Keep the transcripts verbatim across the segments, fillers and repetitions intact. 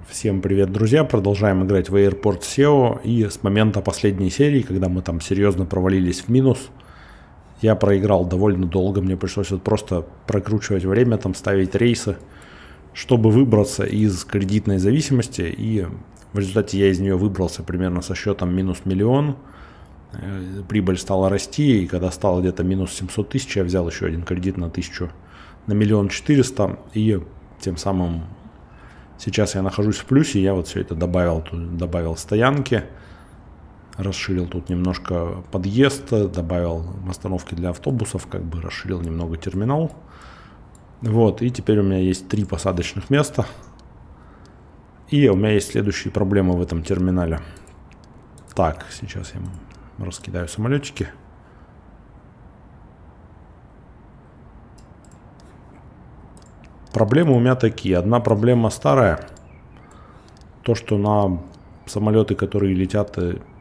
Всем привет, друзья! Продолжаем играть в Airport сео. И с момента последней серии, когда мы там серьезно провалились в минус, я проиграл довольно долго. Мне пришлось вот просто прокручивать время, там ставить рейсы, чтобы выбраться из кредитной зависимости. И в результате я из нее выбрался примерно со счетом минус миллион. Прибыль стала расти, и когда стало где-то минус семьсот тысяч, я взял еще один кредит на тысячу, на миллион четыреста, и тем самым сейчас я нахожусь в плюсе. Я вот все это добавил, тут добавил стоянки, расширил тут немножко подъезд, добавил остановки для автобусов, как бы расширил немного терминал. Вот, и теперь у меня есть три посадочных места. И у меня есть следующие проблемы в этом терминале. Так, сейчас я раскидаю самолетики. Проблемы у меня такие. Одна проблема старая. То, что на самолеты, которые летят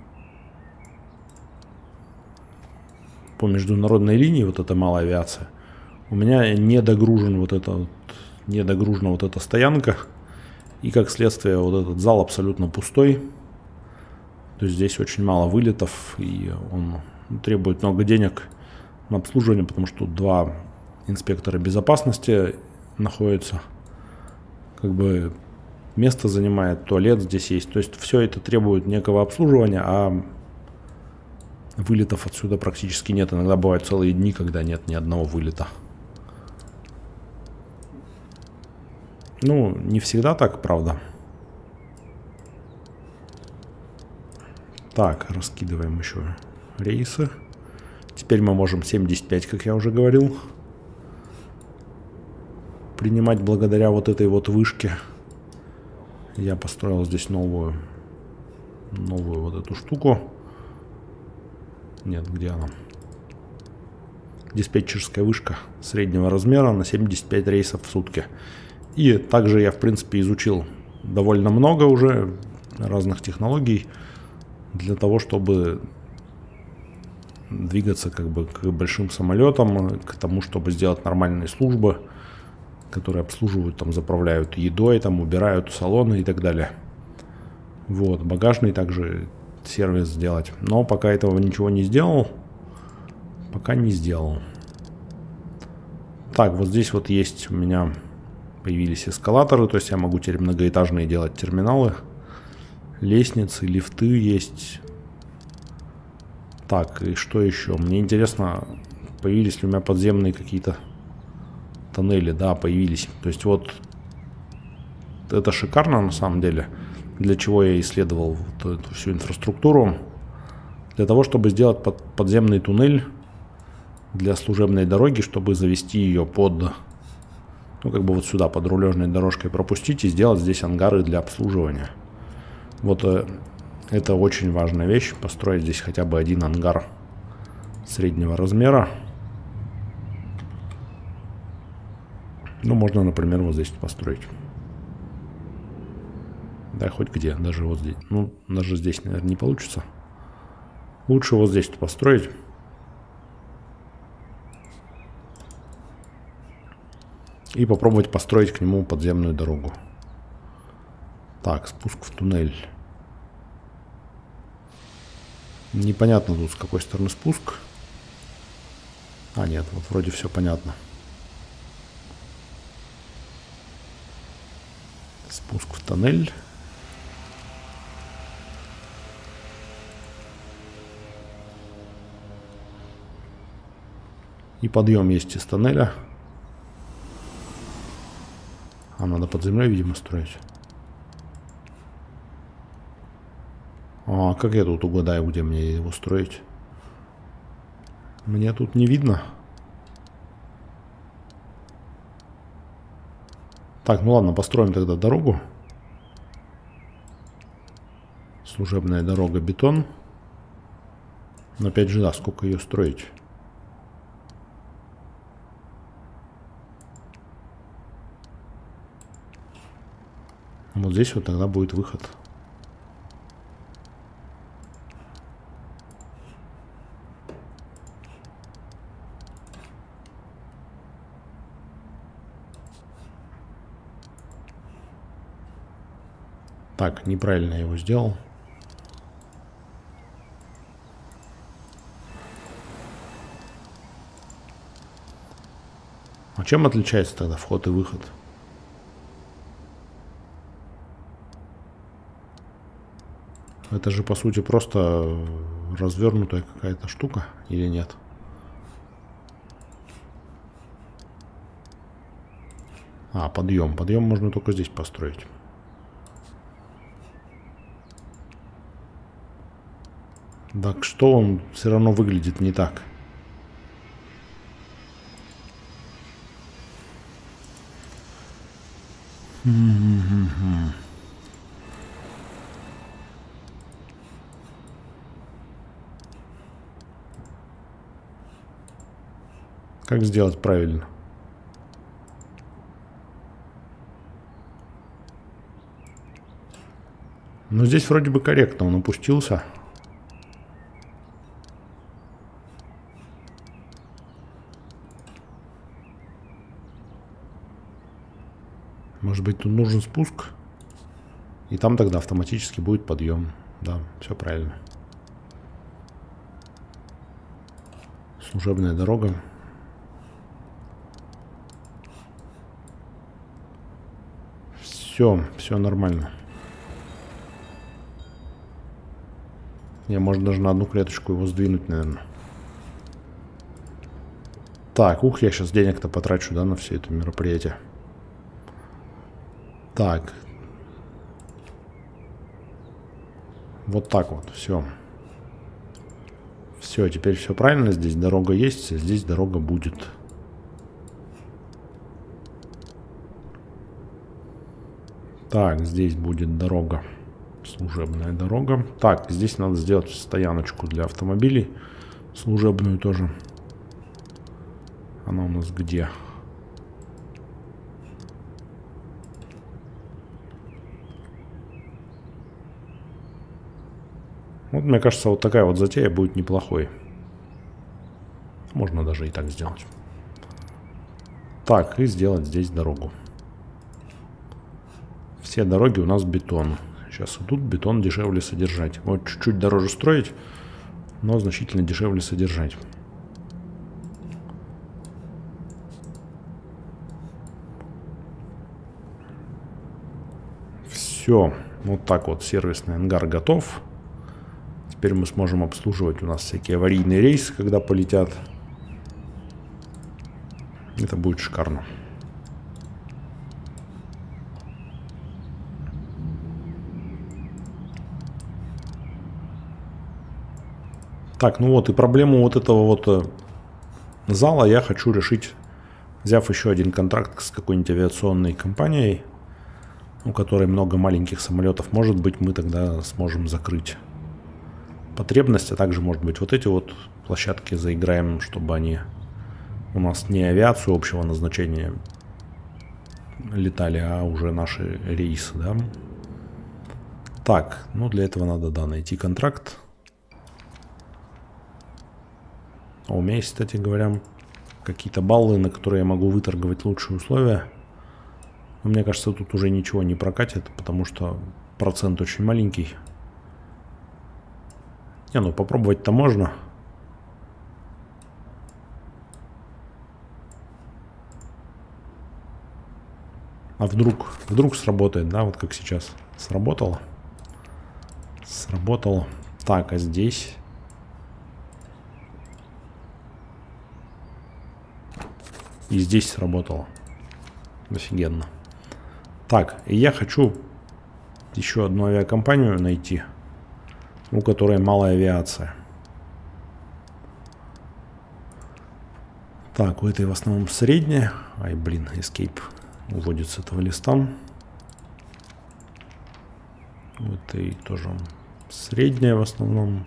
по международной линии, вот эта малая авиация, у меня не догружен вот это вот, не догружена вот эта стоянка. И как следствие вот этот зал абсолютно пустой. То есть здесь очень мало вылетов, и он требует много денег на обслуживание, потому что тут два инспектора безопасности находятся. Как бы место занимает, туалет здесь есть. То есть все это требует некого обслуживания, а вылетов отсюда практически нет. Иногда бывают целые дни, когда нет ни одного вылета. Ну, не всегда так, правда. Так, раскидываем еще рейсы. Теперь мы можем семьдесят пять, как я уже говорил, принимать благодаря вот этой вот вышке. Я построил здесь новую, новую вот эту штуку. Нет, где она? Диспетчерская вышка среднего размера на семьдесят пять рейсов в сутки. И также я, в принципе, изучил довольно много уже разных технологий для того, чтобы двигаться как бы к большим самолетам, к тому, чтобы сделать нормальные службы, которые обслуживают, там, заправляют едой, там, убирают салоны и так далее. Вот, багажный также сервис сделать. Но пока этого ничего не сделал. Пока не сделал. Так, вот здесь вот есть у меня появились эскалаторы, то есть я могу теперь многоэтажные делать терминалы. Лестницы, лифты есть. Так, и что еще? Мне интересно, появились ли у меня подземные какие-то тоннели. Да, появились. То есть вот это шикарно на самом деле. Для чего я исследовал вот эту всю инфраструктуру. Для того, чтобы сделать под, подземный туннель для служебной дороги, чтобы завести ее под, ну как бы вот сюда, под рулежной дорожкой пропустить и сделать здесь ангары для обслуживания. Вот э, это очень важная вещь. Построить здесь хотя бы один ангар среднего размера. Ну, можно, например, вот здесь построить. Да, хоть где, даже вот здесь. Ну, даже здесь, наверное, не получится. Лучше вот здесь построить. И попробовать построить к нему подземную дорогу. Так, спуск в туннель. Непонятно тут, с какой стороны спуск. А, нет, вот вроде все понятно. Спуск в тоннель. И подъем есть из тоннеля. А надо под землей, видимо, строить. А как я тут угадаю, где мне его строить? Мне тут не видно. Так, ну ладно, построим тогда дорогу. Служебная дорога, бетон. Но опять же, да, сколько ее строить? Вот здесь вот тогда будет выход. Так, неправильно я его сделал. А чем отличается тогда вход и выход? Это же, по сути, просто развернутая какая-то штука, или нет? А, подъем. Подъем можно только здесь построить. Так что он все равно выглядит не так? Как сделать правильно? Ну, здесь вроде бы корректно он опустился. Может быть, тут нужен спуск? И там тогда автоматически будет подъем. Да, все правильно. Служебная дорога. Все, все нормально. Я, может, даже на одну клеточку его сдвинуть, наверное. Так, ух, я сейчас денег-то потрачу, да, на все это мероприятие. Так. Вот так вот, все. Все, теперь все правильно. Здесь дорога есть, а здесь дорога будет. Так, здесь будет дорога. Служебная дорога. Так, здесь надо сделать стояночку для автомобилей. Служебную тоже. Она у нас где? Вот, мне кажется, вот такая вот затея будет неплохой. Можно даже и так сделать. Так, и сделать здесь дорогу. Все дороги у нас бетон. Сейчас и тут бетон дешевле содержать. Вот чуть-чуть дороже строить, но значительно дешевле содержать. Все. Вот так вот сервисный ангар готов. Теперь мы сможем обслуживать у нас всякие аварийные рейсы, когда полетят. Это будет шикарно. Так, ну вот и проблему вот этого вот зала я хочу решить, взяв еще один контракт с какой-нибудь авиационной компанией, у которой много маленьких самолетов. Может быть, мы тогда сможем закрыть потребность, а также, может быть, вот эти вот площадки заиграем, чтобы они у нас не авиацию общего назначения летали, а уже наши рейсы, да. Так, ну для этого надо, да, найти контракт. А у меня есть, кстати говоря, какие-то баллы, на которые я могу выторговать лучшие условия. Но мне кажется, тут уже ничего не прокатит, потому что процент очень маленький. Не, ну попробовать-то можно. А вдруг, вдруг сработает, да, вот как сейчас. Сработало. Сработало. Так, а здесь... И здесь сработало. Офигенно. Так, и я хочу еще одну авиакомпанию найти, у которой малая авиация. Так, у этой в основном средняя. Ай, блин, Escape уводит с этого листа. У этой тоже средняя в основном.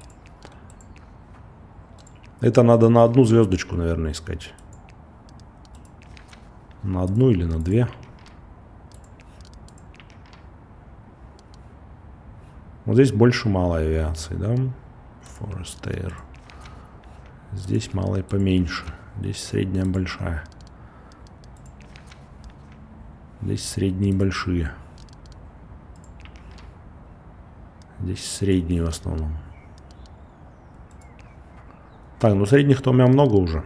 Это надо на одну звездочку, наверное, искать. На одну или на две. Вот здесь больше малой авиации, да? Forest Air. Здесь малой поменьше. Здесь средняя большая. Здесь средние большие. Здесь средние в основном. Так, ну средних-то у меня много уже.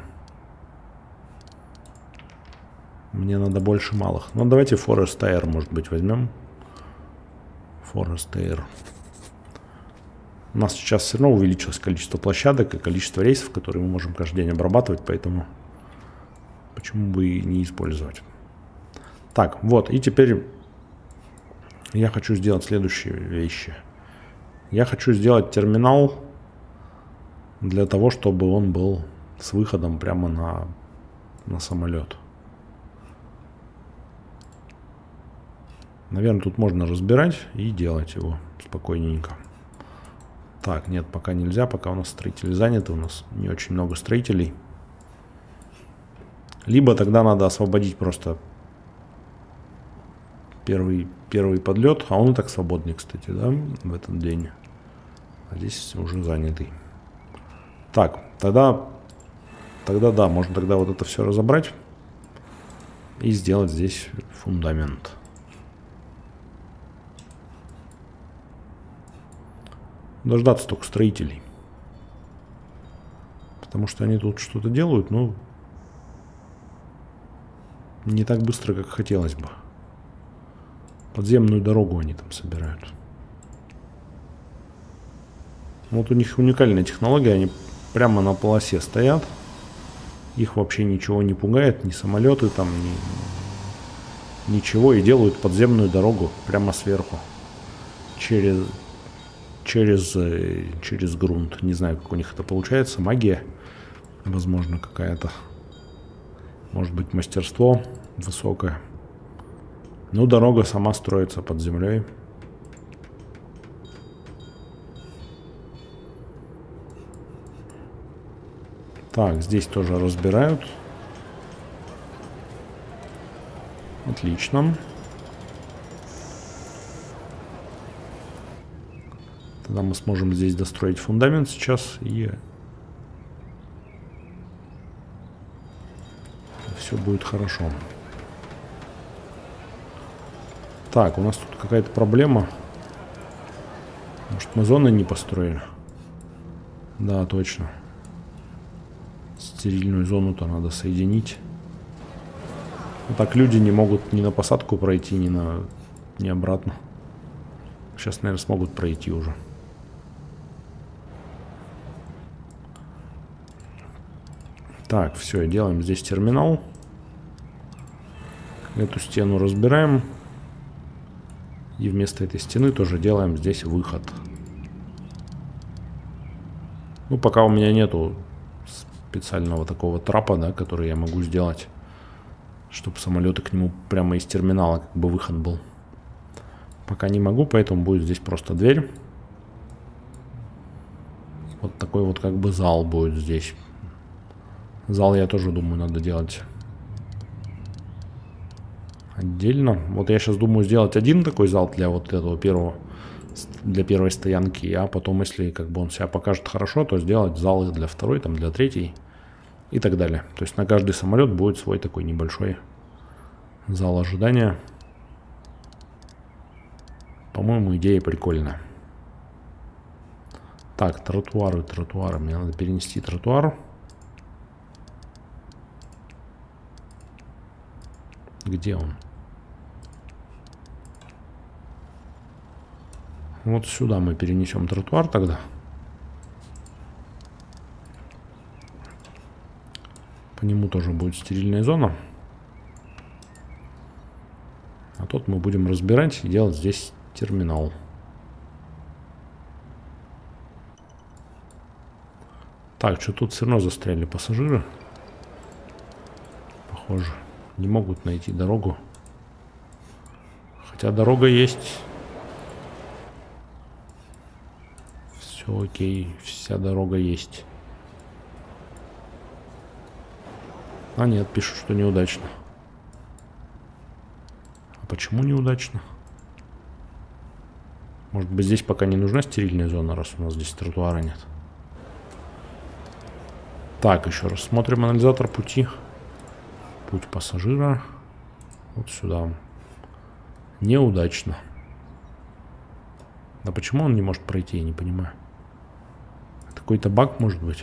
Мне надо больше малых. Ну, давайте Forest Air, может быть, возьмем. Forest Air. У нас сейчас все равно увеличилось количество площадок и количество рейсов, которые мы можем каждый день обрабатывать, поэтому почему бы и не использовать. Так, вот, и теперь я хочу сделать следующие вещи. Я хочу сделать терминал для того, чтобы он был с выходом прямо на, на самолет. Наверное, тут можно разбирать и делать его спокойненько. Так, нет, пока нельзя, пока у нас строители заняты, у нас не очень много строителей. Либо тогда надо освободить просто первый, первый подлет, а он и так свободный, кстати, да, в этот день. А здесь уже занятый. Так, тогда, тогда да, можно тогда вот это все разобрать и сделать здесь фундамент. Дождаться только строителей. Потому что они тут что-то делают, но не так быстро, как хотелось бы. Подземную дорогу они там собирают. Вот у них уникальная технология, они прямо на полосе стоят. Их вообще ничего не пугает, ни самолеты там, ни ничего. И делают подземную дорогу прямо сверху. Через... Через, через грунт. Не знаю, как у них это получается. Магия, возможно, какая-то. Может быть, мастерство высокое. Ну, дорога сама строится под землей. Так, здесь тоже разбирают. Отлично. Тогда мы сможем здесь достроить фундамент сейчас, и все будет хорошо. Так, у нас тут какая-то проблема. Может, мы зоны не построили? Да, точно. Стерильную зону-то надо соединить. Вот так люди не могут ни на посадку пройти, ни на ни обратно. Сейчас, наверное, смогут пройти уже. Так, все, делаем здесь терминал. Эту стену разбираем. И вместо этой стены тоже делаем здесь выход. Ну, пока у меня нету специального такого трапа, да, который я могу сделать, чтобы самолеты к нему прямо из терминала как бы выход был. Пока не могу, поэтому будет здесь просто дверь. Вот такой вот как бы зал будет здесь. Зал, я тоже думаю, надо делать отдельно. Вот я сейчас думаю сделать один такой зал для вот этого первого, для первой стоянки, а потом, если как бы он себя покажет хорошо, то сделать залы для второй, там, для третьей и так далее. То есть на каждый самолет будет свой такой небольшой зал ожидания. По-моему, идея прикольная. Так, тротуары, тротуары. Мне надо перенести тротуар. Где он? Вот сюда мы перенесем тротуар тогда. По нему тоже будет стерильная зона. А тот мы будем разбирать и делать здесь терминал. Так, что тут все равно застряли пассажиры. Похоже. Не могут найти дорогу. Хотя дорога есть. Все окей. Вся дорога есть. А нет, пишут, что неудачно. А почему неудачно? Может быть, здесь пока не нужна стерильная зона, раз у нас здесь тротуара нет. Так, еще раз смотрим анализатор пути. Путь пассажира. Вот сюда. Неудачно. Да почему он не может пройти, я не понимаю. Это какой-то баг, может быть?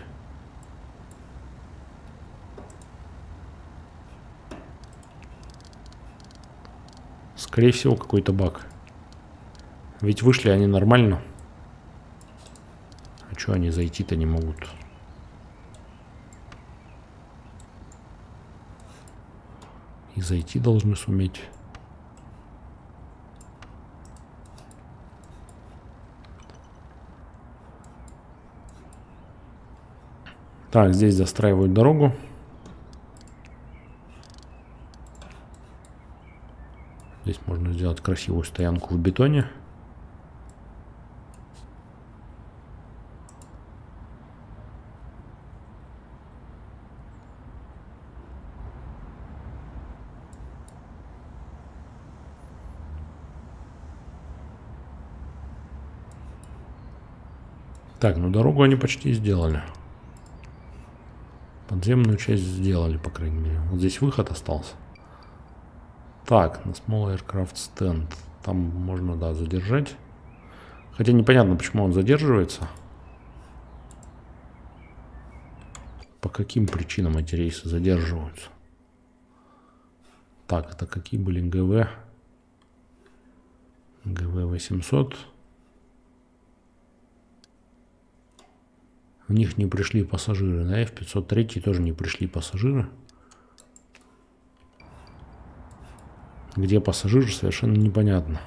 Скорее всего, какой-то баг. Ведь вышли они нормально. А что они зайти-то не могут? И зайти должны суметь. Так, здесь застраивают дорогу. Здесь можно сделать красивую стоянку в бетоне. Так, ну дорогу они почти сделали. Подземную часть сделали, по крайней мере. Вот здесь выход остался. Так, на Small Aircraft Stand. Там можно, да, задержать. Хотя непонятно, почему он задерживается. По каким причинам эти рейсы задерживаются. Так, это какие были? ГВ? ГВ восемьсот. В них не пришли пассажиры. На эф пятьсот три тоже не пришли пассажиры. Где пассажиры, совершенно непонятно.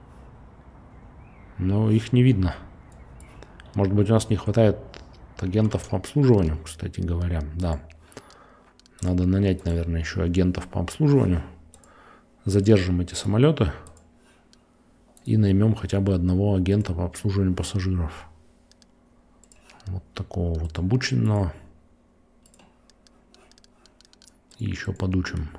Но их не видно. Может быть, у нас не хватает агентов по обслуживанию, кстати говоря. Да. Надо нанять, наверное, еще агентов по обслуживанию. Задержим эти самолеты. И наймем хотя бы одного агента по обслуживанию пассажиров. Вот такого вот обученного. И еще подучим.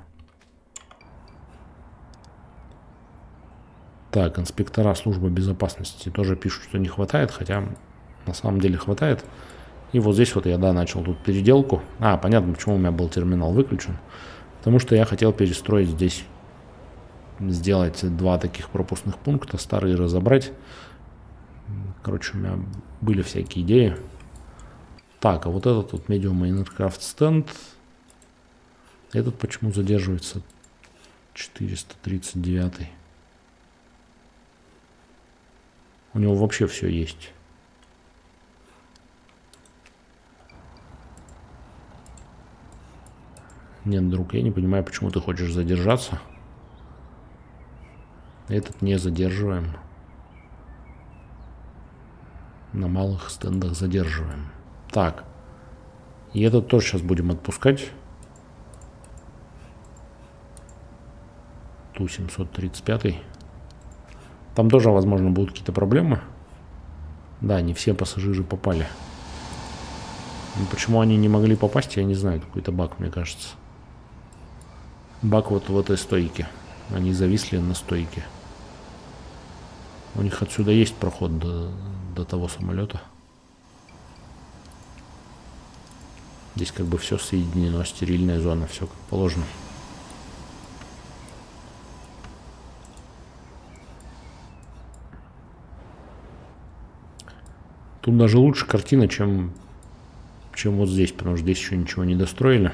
Так, инспектора службы безопасности тоже пишут, что не хватает, хотя на самом деле хватает. И вот здесь вот я, да, начал тут переделку. А, понятно, почему у меня был терминал выключен. Потому что я хотел перестроить здесь, сделать два таких пропускных пункта, старые разобрать. Короче, у меня были всякие идеи. Так, а вот этот вот Medium Aircraft Stand. Этот почему задерживается? четыреста тридцать девять. У него вообще все есть. Нет, друг, я не понимаю, почему ты хочешь задержаться. Этот не задерживаем. На малых стендах задерживаем. Так. И этот тоже сейчас будем отпускать. Ту семьсот тридцать пять. Там тоже, возможно, будут какие-то проблемы. Да, не все пассажиры попали. Но почему они не могли попасть, я не знаю. Какой-то баг, мне кажется. Баг вот в этой стойке. Они зависли на стойке. У них отсюда есть проход до, до того самолета. Здесь как бы все соединено, стерильная зона, все как положено. Тут даже лучше картина, чем, чем вот здесь, потому что здесь еще ничего не достроили.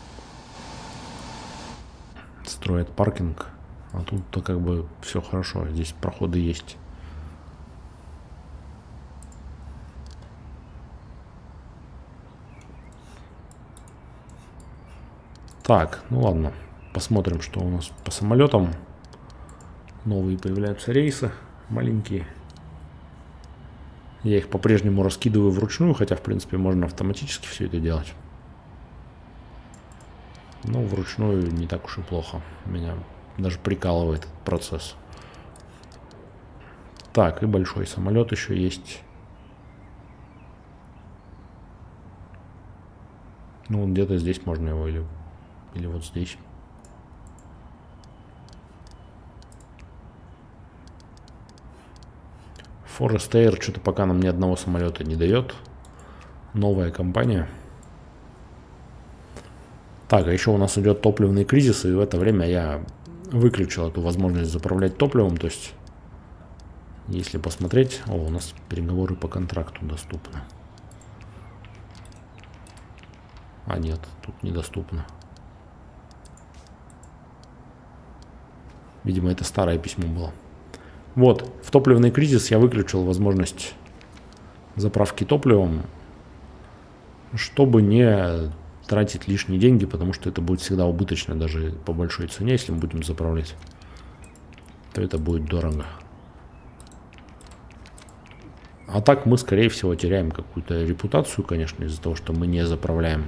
Строят паркинг, а тут-то как бы все хорошо, здесь проходы есть. Так, ну ладно, посмотрим, что у нас по самолетам. Новые появляются рейсы, маленькие. Я их по-прежнему раскидываю вручную, хотя, в принципе, можно автоматически все это делать. Но вручную не так уж и плохо. Меня даже прикалывает этот процесс. Так, и большой самолет еще есть. Ну, где-то здесь можно его или, или вот здесь. Forest Air что-то пока нам ни одного самолета не дает. Новая компания. Так, а еще у нас идет топливный кризис, и в это время я выключил эту возможность заправлять топливом. То есть Если посмотреть, о, у нас переговоры по контракту доступны. А нет, тут недоступно. Видимо, это старое письмо было. Вот, в топливный кризис я выключил возможность заправки топливом, чтобы не тратить лишние деньги, потому что это будет всегда убыточно, даже по большой цене, если мы будем заправлять, то это будет дорого. А так мы, скорее всего, теряем какую-то репутацию, конечно, из-за того, что мы не заправляем.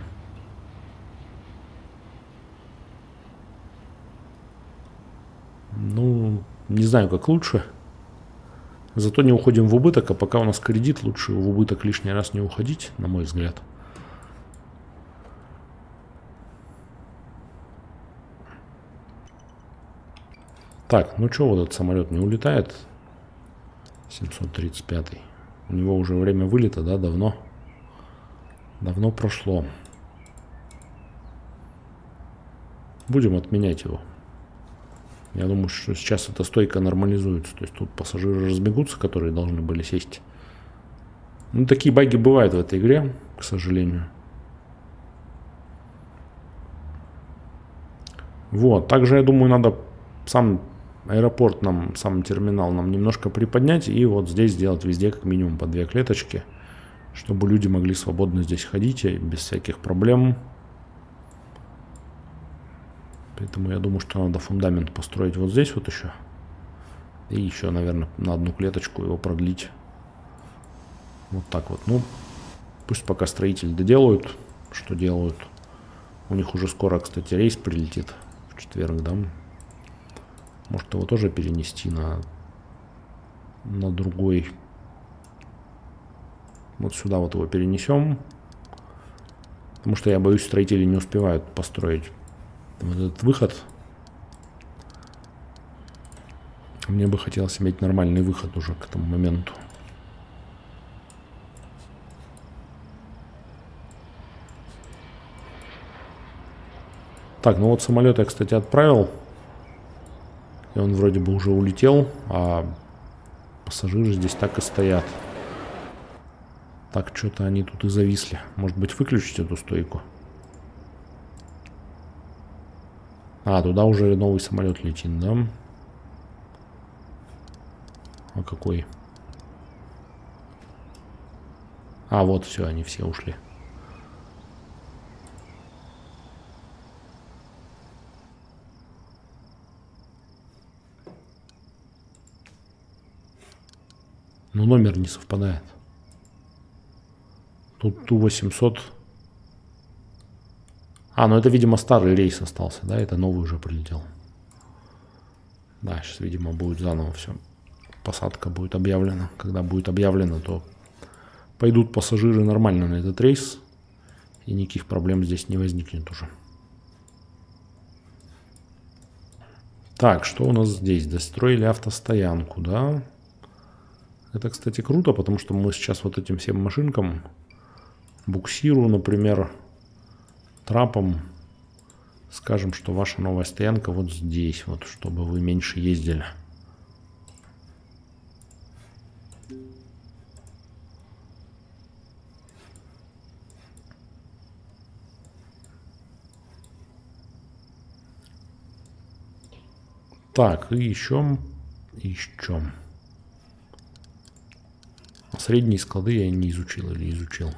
Ну, не знаю, как лучше. Зато не уходим в убыток, а пока у нас кредит, лучше в убыток лишний раз не уходить, на мой взгляд. Так, ну что, вот этот самолет не улетает? семьсот тридцать пятый. У него уже время вылета, да, давно? Давно прошло. Будем отменять его. Я думаю, что сейчас эта стойка нормализуется. То есть тут пассажиры разбегутся, которые должны были сесть. Ну, такие баги бывают в этой игре, к сожалению. Вот. Также, я думаю, надо сам аэропорт нам, сам терминал нам немножко приподнять. И вот здесь сделать везде как минимум по две клеточки. Чтобы люди могли свободно здесь ходить и без всяких проблем. Поэтому я думаю, что надо фундамент построить вот здесь вот еще. И еще, наверное, на одну клеточку его продлить. Вот так вот. Ну, пусть пока строители доделают, что делают. У них уже скоро, кстати, рейс прилетит в четверг, да? Может его тоже перенести на, на другой. Вот сюда вот его перенесем. Потому что я боюсь, строители не успевают построить вот этот выход. Мне бы хотелось иметь нормальный выход уже к этому моменту. Так, ну вот самолет я, кстати, отправил. И он вроде бы уже улетел, а пассажиры здесь так и стоят. Так, что-то они тут и зависли. Может быть, выключить эту стойку? А, туда уже новый самолет летит, да? А какой? А, вот, все, они все ушли. Но номер не совпадает. Тут Ту восемьсот. А, ну это, видимо, старый рейс остался, да? Это новый уже прилетел. Да, сейчас, видимо, будет заново все. Посадка будет объявлена. Когда будет объявлена, то пойдут пассажиры нормально на этот рейс. И никаких проблем здесь не возникнет уже. Так, что у нас здесь? Достроили автостоянку, да? Это, кстати, круто, потому что мы сейчас вот этим всем машинкам, буксиру, например, трапом, скажем, что ваша новая стоянка вот здесь, вот, чтобы вы меньше ездили. Так, и еще, еще. Средние склады я не изучил или изучил.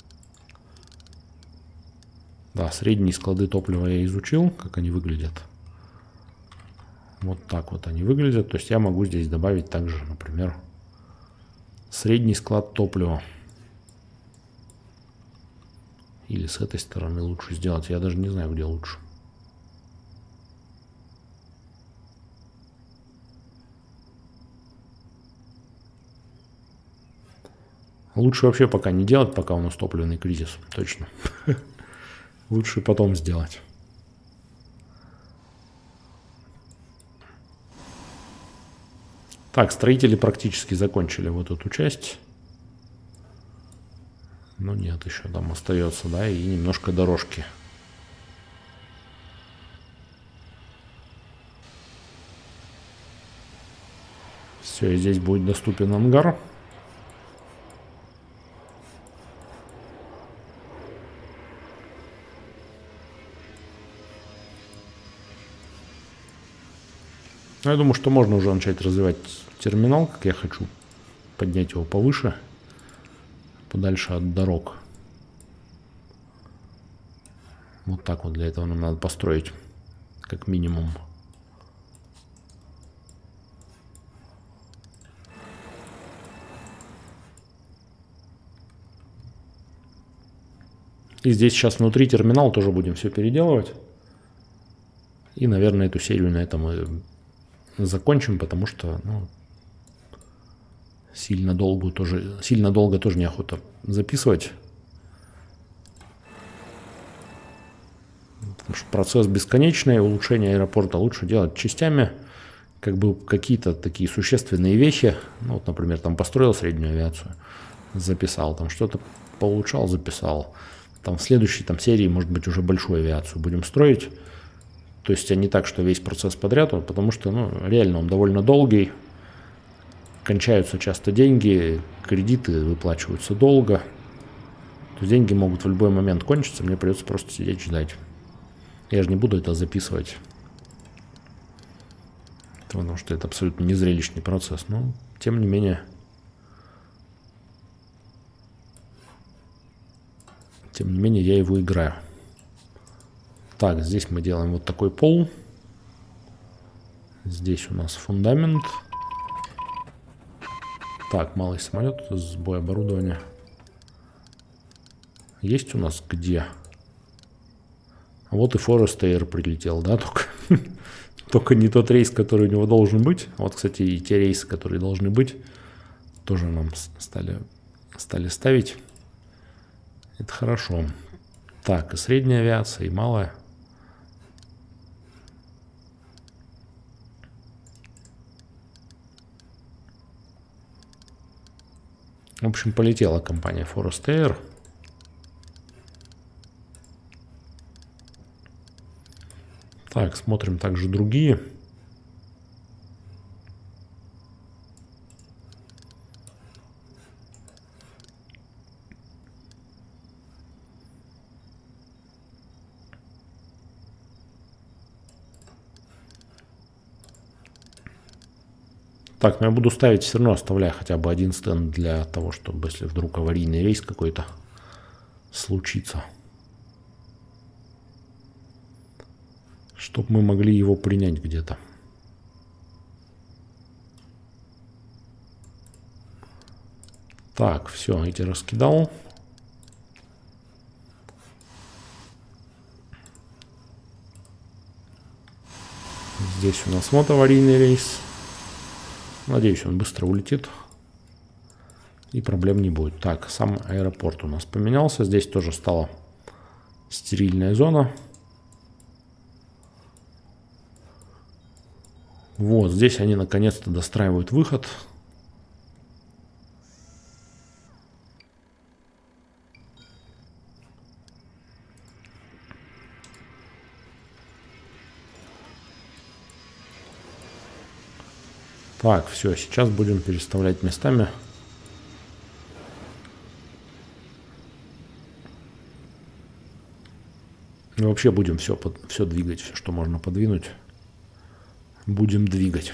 Да, средние склады топлива я изучил, как они выглядят. Вот так вот они выглядят. То есть я могу здесь добавить также, например, средний склад топлива. Или с этой стороны лучше сделать. Я даже не знаю, где лучше. Лучше вообще пока не делать, пока у нас топливный кризис. Точно. Лучше потом сделать. Так, строители практически закончили вот эту часть. Но нет, еще там остается, да, и немножко дорожки. Все, и здесь будет доступен ангар. Я думаю, что можно уже начать развивать терминал, как я хочу. Поднять его повыше, подальше от дорог. Вот так вот для этого нам надо построить, как минимум. И здесь сейчас внутри терминал тоже будем все переделывать. И, наверное, эту серию на этом мы закончим, потому что ну, сильно долго тоже, сильно долго тоже неохота записывать. Потому что процесс бесконечный, улучшение аэропорта лучше делать частями. Как бы какие-то такие существенные вещи. Ну, вот, например, там построил среднюю авиацию, записал, там что-то получал, записал. Там в следующей там, серии, может быть, уже большую авиацию будем строить. То есть, а не так, что весь процесс подряд, потому что ну, реально он довольно долгий. Кончаются часто деньги, кредиты выплачиваются долго. То есть деньги могут в любой момент кончиться, мне придется просто сидеть ждать. Я же не буду это записывать. Потому что это абсолютно незрелищный процесс. Но, тем не менее... Тем не менее, я его играю. Так, здесь мы делаем вот такой пол. Здесь у нас фундамент. Так, малый самолет, сбой оборудования. Есть у нас где? Вот и Forest Air прилетел, да, только, только не тот рейс, который у него должен быть. Вот, кстати, и те рейсы, которые должны быть, тоже нам стали, стали ставить. Это хорошо. Так, и средняя авиация, и малая. В общем, полетела компания Forest Air. Так, смотрим также другие. Так, но я буду ставить, все равно оставляя хотя бы один стенд для того, чтобы, если вдруг аварийный рейс какой-то случится, чтобы мы могли его принять где-то. Так, все, эти раскидал. Здесь у нас вот аварийный рейс. Надеюсь, он быстро улетит. И проблем не будет. Так, сам аэропорт у нас поменялся. Здесь тоже стала стерильная зона. Вот, здесь они наконец-то достраивают выход. Так, все, сейчас будем переставлять местами. И вообще будем все, под, все двигать, все, что можно подвинуть. Будем двигать.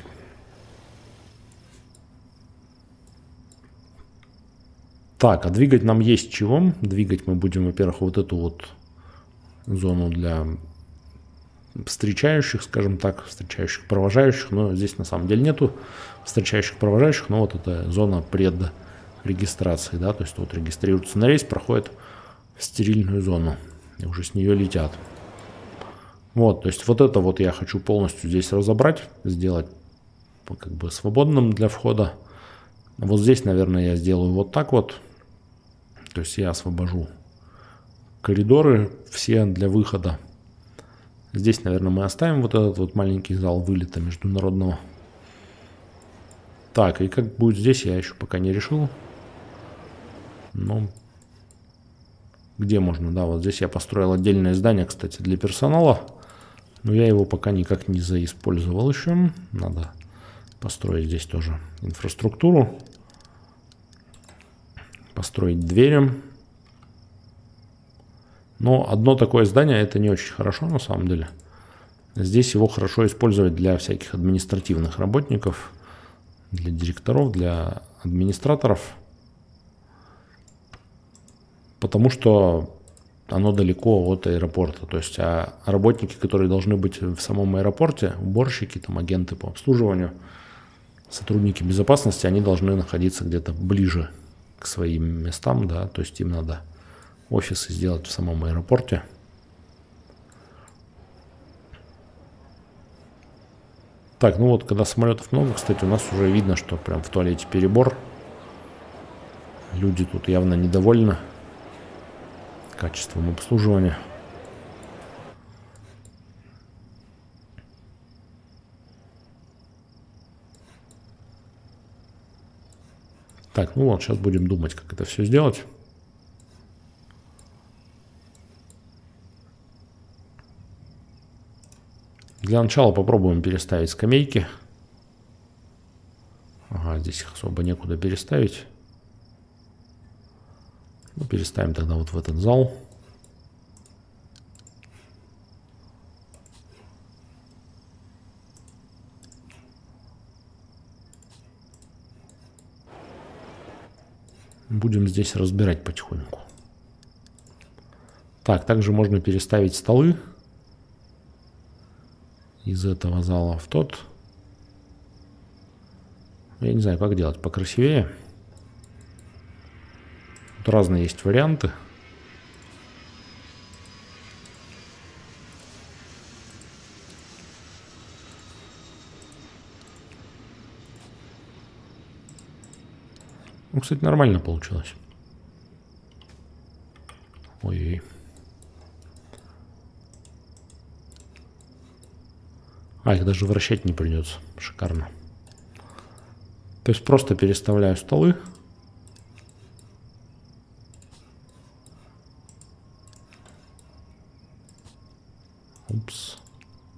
Так, а двигать нам есть чего. Двигать мы будем, во-первых, вот эту вот зону для встречающих, скажем так, встречающих, провожающих, но здесь на самом деле нету встречающих, провожающих, но вот это зона предрегистрации, да, то есть вот регистрируются на рейс, проходят в стерильную зону и уже с нее летят. Вот, то есть вот это вот я хочу полностью здесь разобрать, сделать как бы свободным для входа. Вот здесь, наверное, я сделаю вот так вот, то есть я освобожу коридоры все для выхода. Здесь, наверное, мы оставим вот этот вот маленький зал вылета международного. Так, и как будет здесь, я еще пока не решил. Но где можно? Да, вот здесь я построил отдельное здание, кстати, для персонала. Но я его пока никак не заиспользовал еще. Надо Построить здесь тоже инфраструктуру. Построить двери. Но одно такое здание — это не очень хорошо на самом деле. Здесь его хорошо использовать для всяких административных работников, для директоров, для администраторов. Потому что оно далеко от аэропорта. То есть а работники, которые должны быть в самом аэропорте, уборщики, там, агенты по обслуживанию, сотрудники безопасности, они должны находиться где-то ближе к своим местам, да, то есть им надо офисы сделать в самом аэропорте. Так, ну вот, когда самолетов много, кстати, у нас уже видно, что прям в туалете перебор. Люди тут явно недовольны качеством обслуживания. Так, ну вот, сейчас будем думать, как это все сделать. Для начала попробуем переставить скамейки. Ага, здесь их особо некуда переставить. Ну, переставим тогда вот в этот зал. Будем здесь разбирать потихоньку. Так, также можно переставить столы из этого зала в тот. Я не знаю, как делать покрасивее. Тут разные есть варианты. Ну, кстати, нормально получилось. Ой-ой. А, их даже вращать не придется. Шикарно. То есть просто переставляю столы. Упс.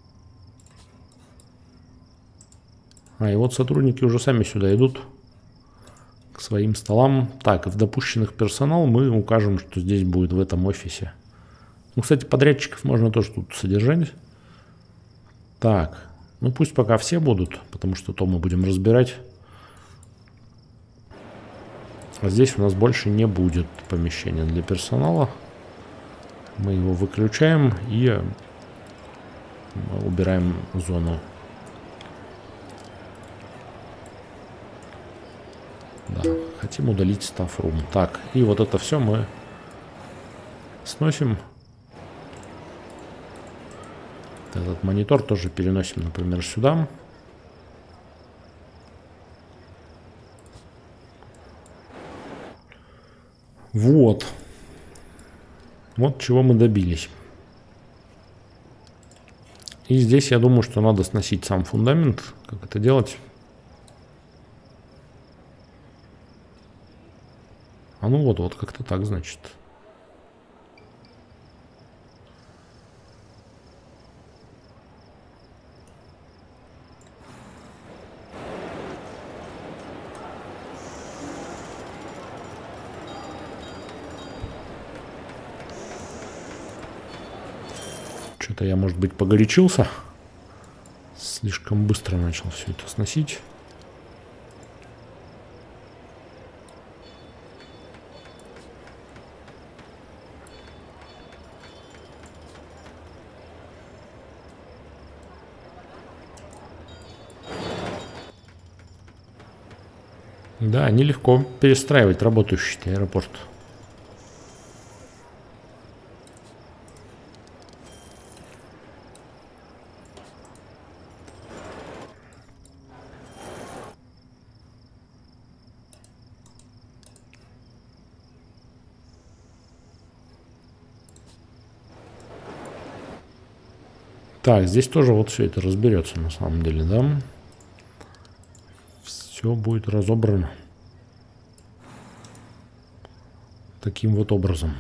А, и вот сотрудники уже сами сюда идут к своим столам. Так, и в допущенных персонал мы укажем, что здесь будет в этом офисе. Ну, кстати, подрядчиков можно тоже тут содержать. Так, ну пусть пока все будут, потому что то мы будем разбирать. А здесь у нас больше не будет помещения для персонала. Мы его выключаем и убираем зону. Да, хотим удалить staff room. Так, и вот это все мы сносим. Этот монитор тоже переносим, например, сюда. Вот. Вот чего мы добились. И здесь я думаю, что надо сносить сам фундамент. Как это делать? А ну вот, вот как-то так, значит. Что-то я, может быть, погорячился. Слишком быстро начал все это сносить. Да, нелегко перестраивать работающий аэропорт. Так, здесь тоже вот все это разберется на самом деле, да? Все будет разобрано таким вот образом.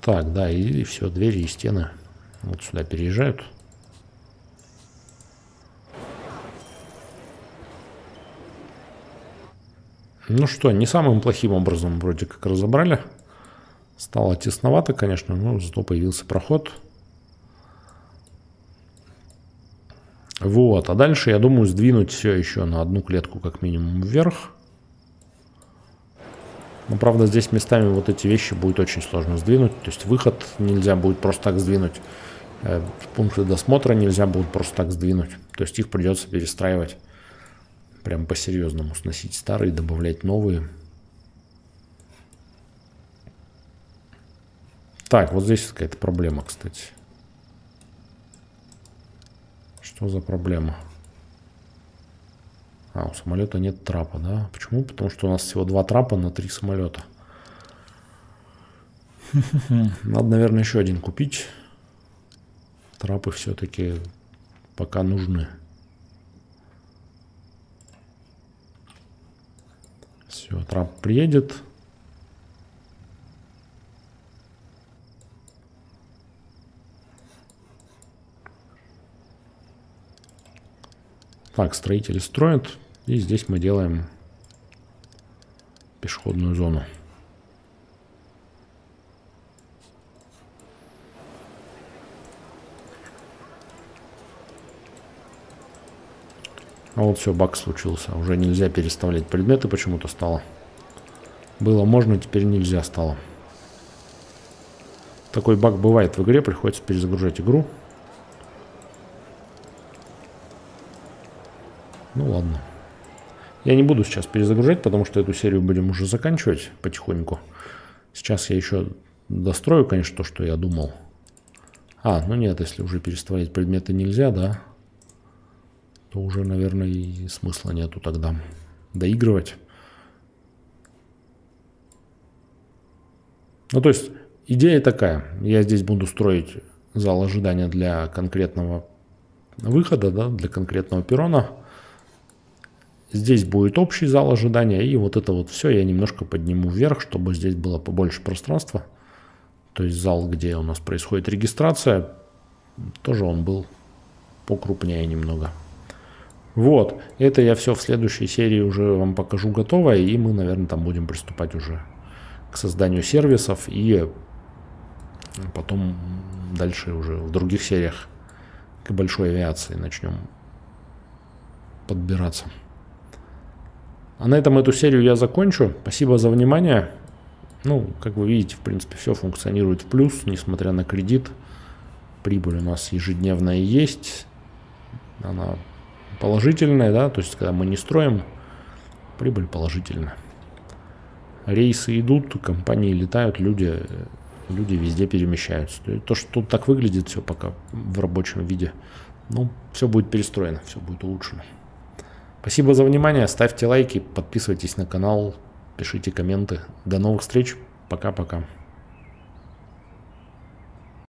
Так, да, и, и все, двери и стены вот сюда переезжают. Ну что, не самым плохим образом вроде как разобрали. Стало тесновато, конечно, но зато появился проход. Вот, а дальше я думаю сдвинуть все еще на одну клетку как минимум вверх. Но, правда, здесь местами вот эти вещи будет очень сложно сдвинуть. То есть выход нельзя будет просто так сдвинуть. Пункты досмотра нельзя будет просто так сдвинуть. То есть их придется перестраивать. Прям по-серьезному. Сносить старые, добавлять новые. Так, вот здесь какая-то проблема, кстати. Что за проблема? А, у самолета нет трапа, да? Почему? Потому что у нас всего два трапа на три самолета. Надо, наверное, еще один купить. Трапы все-таки пока нужны. Все, трап приедет. Так, строители строят. И здесь мы делаем пешеходную зону. А вот все, баг случился. Уже нельзя переставлять предметы, почему-то стало. Было можно, теперь нельзя стало. Такой баг бывает в игре, приходится перезагружать игру. Ну ладно. Я не буду сейчас перезагружать, потому что эту серию будем уже заканчивать потихоньку. Сейчас я еще дострою, конечно, то, что я думал. А, ну нет, если уже переставлять предметы нельзя, да, то уже, наверное, и смысла нету тогда доигрывать. Ну, то есть, идея такая. Я здесь буду строить зал ожидания для конкретного выхода, да, для конкретного перрона. Здесь будет общий зал ожидания, и вот это вот все я немножко подниму вверх, чтобы здесь было побольше пространства. То есть зал, где у нас происходит регистрация, тоже он был покрупнее немного. Вот, это я все в следующей серии уже вам покажу готовое, и мы, наверное, там будем приступать уже к созданию сервисов, и потом дальше уже в других сериях к большой авиации начнем подбираться. А на этом эту серию я закончу. Спасибо за внимание. Ну, как вы видите, в принципе, все функционирует в плюс, несмотря на кредит. Прибыль у нас ежедневная есть. Она положительная, да, то есть, когда мы не строим, прибыль положительная. Рейсы идут, компании летают, люди, люди везде перемещаются. То, что тут так выглядит все пока в рабочем виде, ну, все будет перестроено, все будет улучшено. Спасибо за внимание, ставьте лайки, подписывайтесь на канал, пишите комменты. До новых встреч, пока-пока.